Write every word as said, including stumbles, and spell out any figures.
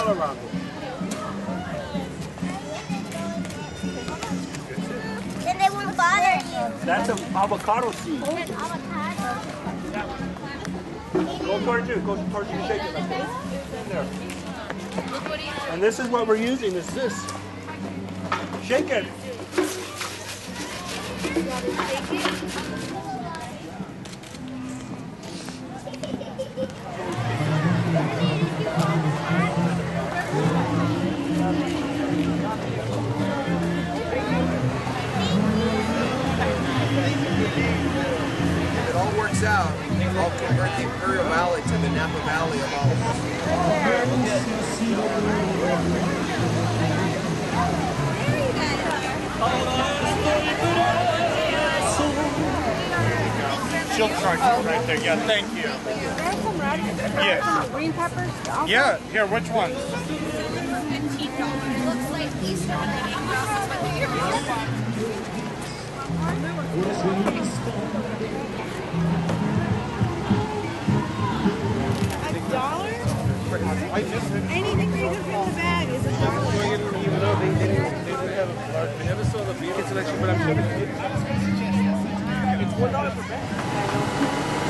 all around it. Then they won't bother you. That's an avocado seed. There's avocado. Go towards you. Go towards you. Shake it like this. There. And this is what we're using. Is this? Shake it. It all works out. I'll convert the Imperial Valley to the Napa Valley of olives. She'll charge you right there. Yeah, thank you. There's some radishes. Yes. Some green peppers. Also. Yeah, here, which one? It looks like Easter when they make crosses with the earrings. A dollar? Anything that you can fit in the bag is a dollar. Even though they, they, didn't, they didn't have a large, they never saw the vegan selection, but I'm sure it's one dollar per bag.